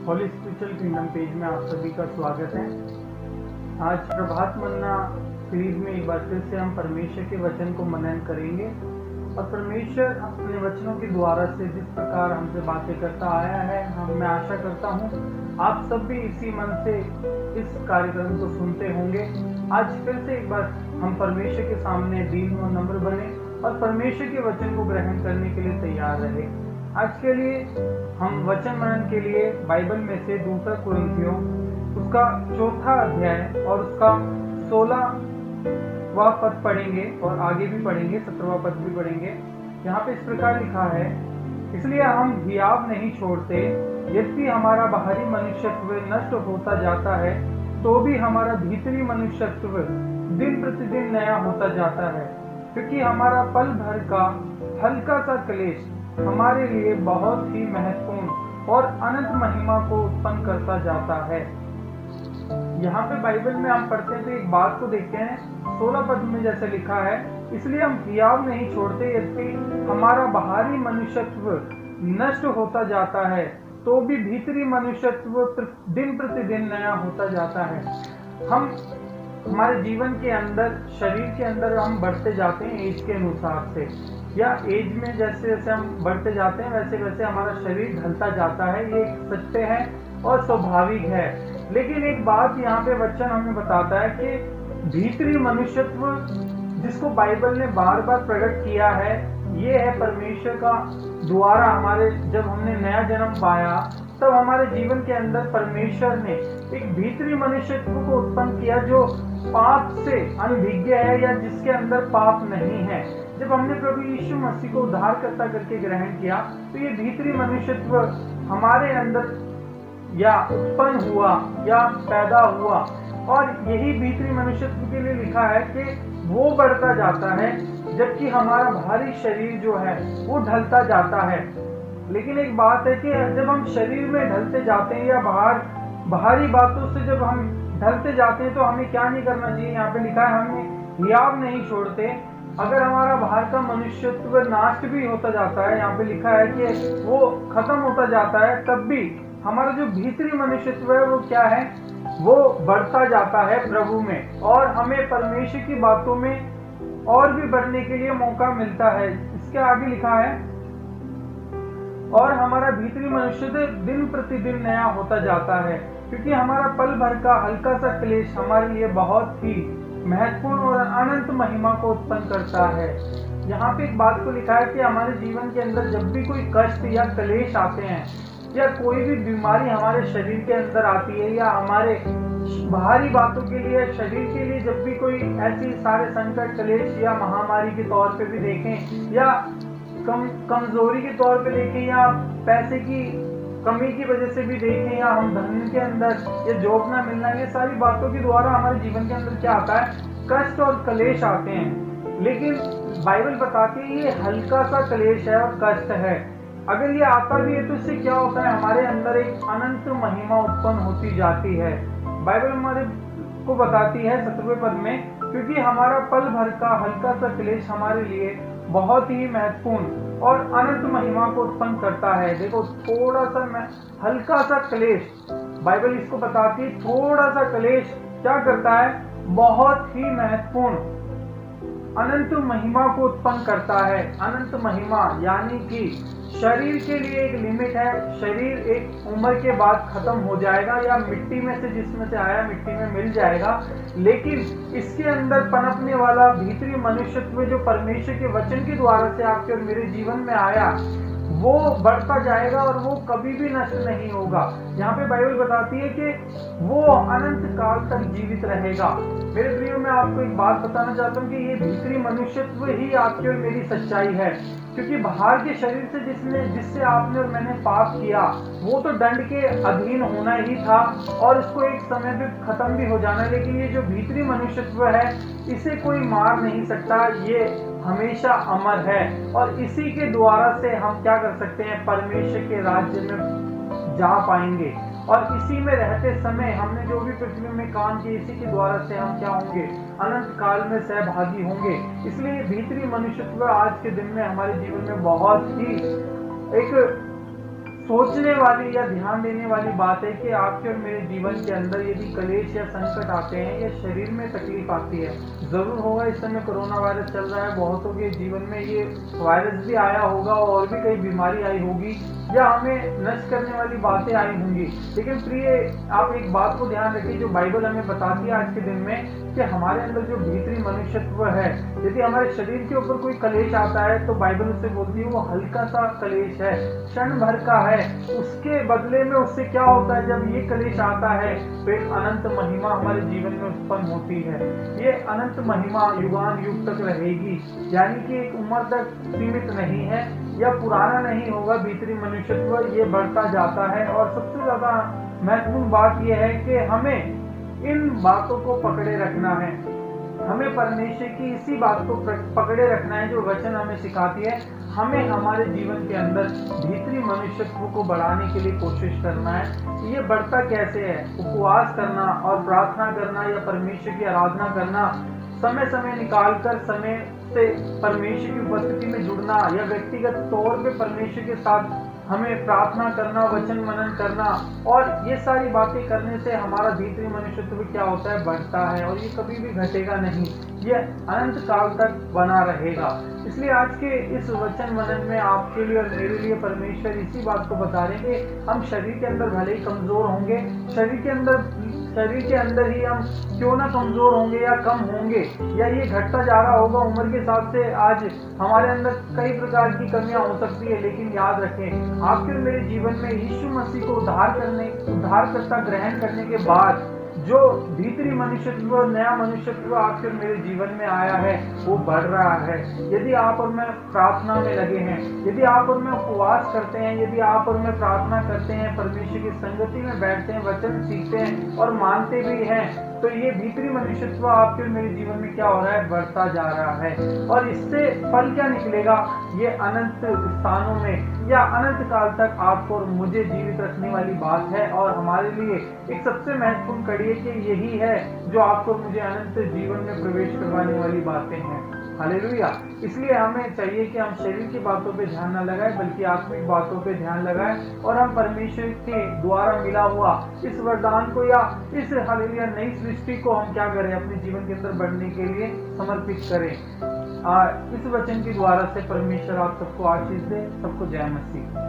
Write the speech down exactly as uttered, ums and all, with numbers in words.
Holi spiritual kingdom page में आप सभी का स्वागत है। आज प्रभात मन्ना सीरीज में एक बार फिर से हम परमेश्वर के वचन को मनन करेंगे और परमेश्वर अपने वचनों के द्वारा से जिस प्रकार हमसे बातें करता आया है, हम मैं आशा करता हूँ आप सब भी इसी मन से इस कार्यक्रम को सुनते होंगे। आज फिर से एक बार हम परमेश्वर के सामने दीन और नम्र बने और परमेश्वर के वचन को ग्रहण करने के लिए तैयार रहे। आज के लिए हम वचन मनन के लिए बाइबल में से दूसरा कुरिन्थियों उसका चौथा अध्याय और उसका सोलहवां पद पढ़ेंगे और आगे भी पढ़ेंगे, सत्रहवां पद भी पढ़ेंगे। यहाँ पे इस प्रकार लिखा है, इसलिए हम हियाव नहीं छोड़ते, यद्यपि हमारा बाहरी मनुष्यत्व नष्ट होता जाता है तो भी हमारा भीतरी मनुष्यत्व दिन प्रतिदिन नया होता जाता है, क्योंकि हमारा पल भर का हल्का सा क्लेश हमारे लिए बहुत ही महत्वपूर्ण और अनंत महिमा को उत्पन्न करता जाता है। यहाँ पे बाइबल में हम पढ़ते हैं तो एक बात को देखते हैं, सोलह पद में जैसे लिखा है, इसलिए हम हियाव नहीं छोड़ते, यद्यपि हमारा बाहरी मनुष्यत्व नष्ट होता जाता है तो भी भीतरी मनुष्यत्व दिन प्रतिदिन नया होता जाता है। हम हमारे जीवन के अंदर, शरीर के अंदर हम बढ़ते जाते हैं एज के अनुसार से, या एज में जैसे जैसे हम बढ़ते जाते हैं वैसे वैसे हमारा शरीर ढलता जाता है। ये एक सत्य है और स्वाभाविक है। लेकिन एक बात यहाँ पे वचन हमें बताता है कि भीतरी मनुष्यत्व जिसको बाइबल ने बार बार प्रकट किया है, ये है परमेश्वर का द्वारा। हमारे जब हमने नया जन्म पाया तब हमारे जीवन के अंदर परमेश्वर ने एक भीतरी मनुष्यत्व को उत्पन्न किया जो पाप से अनभिज्ञ है या जिसके अंदर पाप नहीं है। जब हमने प्रभु यीशु मसीह को उद्धारकर्ता करके ग्रहण किया तो ये भीतरी मनुष्यत्व हमारे अंदर या उत्पन्न हुआ या पैदा हुआ, और यही भीतरी मनुष्यत्व के लिए लिखा है कि वो बढ़ता जाता है जबकि हमारा बाहरी शरीर जो है वो ढलता जाता है। लेकिन एक बात है कि जब हम शरीर में ढलते जाते हैं या बाहर बाहरी बातों से जब हम ढलते जाते हैं तो हमें क्या नहीं करना चाहिए। यहाँ पे लिखा है, हमें हियाव नहीं छोड़ते। अगर हमारा बाहर का मनुष्यत्व नाश भी होता जाता है, यहाँ पे लिखा है कि वो खत्म होता जाता है, तब भी हमारा जो भीतरी मनुष्यत्व है वो क्या है, वो बढ़ता जाता है प्रभु में, और हमें परमेश्वर की बातों में और भी बढ़ने के लिए मौका मिलता है। इसके आगे लिखा है, और हमारा भीतरी मनुष्यत्व दिन प्रतिदिन नया होता जाता है, क्योंकि हमारा पल भर का हल्का सा क्लेश हमारे लिए बहुत ही महत्वपूर्ण और अनंत महिमा को उत्पन्न करता है। यहाँ पे एक बात को लिखा है कि हमारे जीवन के अंदर जब भी कोई कष्ट या क्लेश आते हैं या कोई भी बीमारी हमारे शरीर के अंदर आती है या हमारे बाहरी बातों के लिए, शरीर के लिए जब भी कोई ऐसी सारे संकट, क्लेश या महामारी के तौर पे भी देखें या कम कमजोरी के तौर पे देखें या पैसे की कमी की वजह से भी देखें या हम धन के अंदर या जॉब ना मिलना, ये सारी बातों के द्वारा हमारे जीवन के अंदर क्या आता है, कष्ट और क्लेश आते हैं। लेकिन बाइबल बताती है ये हल्का सा क्लेश है और कष्ट है। अगर ये आता भी है तो इससे क्या होता है, हमारे अंदर एक अनंत महिमा उत्पन्न होती जाती है। बाइबल हमारे को बताती है सत्रहवें पद में, क्योंकि हमारा पल भर का हल्का सा क्लेश हमारे लिए बहुत ही महत्वपूर्ण और अनंत महिमा को उत्पन्न करता है। देखो, थोड़ा सा मैं हल्का सा क्लेश, बाइबल इसको बताती है, थोड़ा सा क्लेश क्या करता है, बहुत ही महत्वपूर्ण अनंत महिमा को उत्पन्न करता है। अनंत महिमा यानी कि शरीर के लिए एक लिमिट है, शरीर एक उम्र के बाद खत्म हो जाएगा या मिट्टी में से, जिसमें से आया मिट्टी में मिल जाएगा, लेकिन इसके अंदर पनपने वाला भीतरी मनुष्यत्व जो परमेश्वर के वचन के द्वारा से आपके और मेरे जीवन में आया, वो बढ़ता जाएगा और वो कभी भी नष्ट नहीं होगा। यहाँ पे बाइबल बताती है कि वो अनंत काल तक जीवित रहेगा। मेरे प्रियो, मैं आपको एक बात बताना चाहता हूँ कि ये भीतरी मनुष्यत्व ही आपकी और मेरी सच्चाई है, क्योंकि बाहर के शरीर से जिसने जिससे आपने और मैंने पाप किया वो तो दंड के अधीन होना ही था और इसको एक समय पे खत्म भी हो जाना। लेकिन ये जो भीतरी मनुष्यत्व है इसे कोई मार नहीं सकता, ये हमेशा अमर है, और इसी के द्वारा से हम क्या कर सकते हैं, परमेश्वर के राज्य में जा पाएंगे। और इसी में रहते समय हमने जो भी पृथ्वी में काम किए, इसी के द्वारा से हम क्या होंगे, अनंत काल में सहभागी होंगे। इसलिए भीतरी मनुष्यत्व आज के दिन में हमारे जीवन में बहुत ही एक सोचने वाली या ध्यान देने वाली बात है कि आपके और मेरे जीवन के अंदर यदि कलेश या संकट आते हैं या शरीर में तकलीफ आती है, जरूर होगा इस समय कोरोना वायरस चल रहा है, बहुतों के जीवन में ये वायरस भी आया होगा और भी कई बीमारी आई होगी या हमें नष्ट करने वाली बातें आई होंगी। लेकिन प्रिय, आप एक बात को ध्यान रखिए जो बाइबल हमें बताती है आज के दिन में, कि हमारे अंदर जो भीतरी मनुष्यत्व है, यदि हमारे शरीर के ऊपर कोई कलेश आता है तो बाइबल उससे बोलती है वो हल्का सा कलेश है, क्षण भर का है। उसके बदले में उससे क्या होता है, जब ये कलेश आता है तो एक अनंत महिमा हमारे जीवन में उत्पन्न होती है। ये अनंत महिमा युगान युग तक रहेगी, यानी कि एक उम्र तक सीमित नहीं है या पुराना नहीं होगा। भीतरी मनुष्यत्व ये बढ़ता जाता है। और सबसे ज्यादा महत्वपूर्ण बात यह है कि हमें इन बातों को पकड़े रखना है, हमें परमेश्वर की इसी बात को पकड़े रखना है जो वचन हमें सिखाती है। हमें हमारे जीवन के अंदर भीतरी मनुष्यत्व को बढ़ाने के लिए कोशिश करना है। ये बढ़ता कैसे है? उपवास करना और प्रार्थना करना या परमेश्वर की आराधना करना, समय समय निकालकर समय से परमेश्वर की उपस्थिति में जुड़ना या व्यक्तिगत तौर पे परमेश्वर के साथ हमें प्रार्थना करना, वचन मनन करना, और ये सारी बातें करने से हमारा भीतरी मनुष्यत्व क्या होता है, बढ़ता है और ये कभी भी घटेगा नहीं, ये अनंत काल तक बना रहेगा। इसलिए आज के इस वचन मनन में आपके लिए और मेरे लिए परमेश्वर इसी बात को बता रहे हैं कि हम शरीर के अंदर भले ही कमजोर होंगे, शरीर के अंदर शरीर के अंदर ही हम क्यों ना कमजोर होंगे या कम होंगे या ये घटता जा रहा होगा उम्र के हिसाब से, आज हमारे अंदर कई प्रकार की कमियां हो सकती है, लेकिन याद रखें आपके और मेरे जीवन में यीशु मसीह को उद्धार करने उद्धारकर्ता ग्रहण करने के बाद जो भीतरी मनुष्यत्व, नया मनुष्यत्व आपके और मेरे जीवन में आया है वो बढ़ रहा है। यदि आप और मैं प्रार्थना में लगे हैं, यदि आप और मैं उपवास करते हैं, यदि आप और मैं प्रार्थना करते हैं, परमेश्वर की संगति में बैठते हैं, वचन सीखते हैं और मानते भी हैं, तो ये भीतरी मनुष्यत्व आपके और मेरे जीवन में क्या हो रहा है, बढ़ता जा रहा है। और इससे फल क्या निकलेगा, ये अनंत स्थानों में या अनंत काल तक आपको और मुझे जीवित रखने वाली बात है। और हमारे लिए एक सबसे महत्वपूर्ण कड़ी है कि यही है जो आपको और मुझे अनंत जीवन में प्रवेश करवाने वाली बातें हैं। हालेलुया। इसलिए हमें चाहिए कि हम शरीर की बातों पे ध्यान न लगाएं, बल्कि आत्मिक बातों पे ध्यान लगाएं और हम परमेश्वर के द्वारा मिला हुआ इस वरदान को या इस हालेलुया नई सृष्टि को हम क्या करें, अपने जीवन के अंदर बढ़ने के लिए समर्पित करें। आ, इस वचन के द्वारा से परमेश्वर आप सबको आशीष दे। सबको जय मसीह।